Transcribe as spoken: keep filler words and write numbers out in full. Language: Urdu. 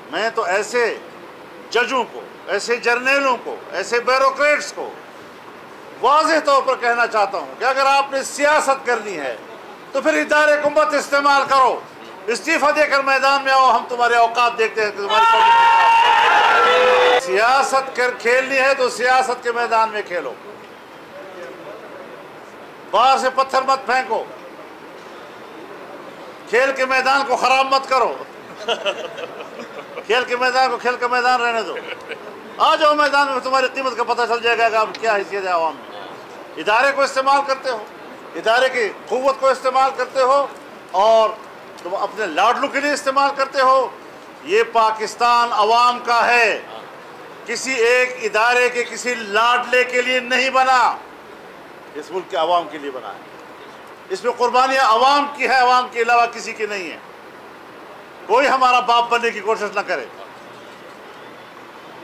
میں تو ایسے ججوں کو، ایسے جرنیلوں کو، ایسے بیوروکریٹس کو واضح طور پر کہنا چاہتا ہوں کہ اگر آپ نے سیاست کرنی ہے تو پھر ادارے کو مت استعمال کرو، استعفیٰ دے کر میدان میں آؤ، ہم تمہارے اوقات دیکھتے ہیں کہ تمہاری سیاست کر کھیلنی ہے تو سیاست کے میدان میں کھیلو، باہر سے پتھر مت پھینکو، کھیل کے میدان کو خراب مت کرو، کھیل کے میدان کو کھیل کا میدان رہنے دو، آ جاؤ میدان میں، تمہاری قیمت کا پتہ چل جائے گا کہ آپ کیا حیثیت ہے عوام میں۔ ادارے کو استعمال کرتے ہو، ادارے کی قوت کو استعمال کرتے ہو اور تم اپنے لاڈلوں کے لیے استعمال کرتے ہو۔ یہ پاکستان عوام کا ہے، کسی ایک ادارے کے کسی لاڈلے کے لیے نہیں بنا، اس ملک کے عوام کے لیے بنا ہے۔ اس میں قربانیاں عوام کی ہے، عوام کے علاوہ کسی کی نہیں ہے۔ کوئی ہمارا باپ بننے کی کوشش نہ کرے۔